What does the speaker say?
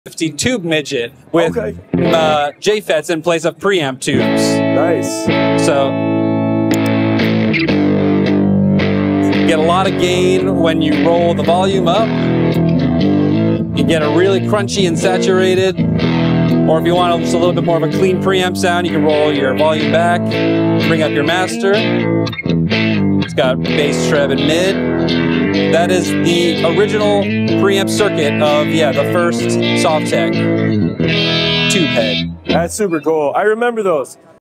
50 tube midget with JFETs in place of preamp tubes. Nice. So get a lot of gain when you roll the volume up. You get a really crunchy and saturated, or if you want just a little bit more of a clean preamp sound, you can roll your volume back, bring up your master. It's got bass, treb, and mid. That is the original preamp circuit of, the first Sovtek tube head. That's super cool. I remember those.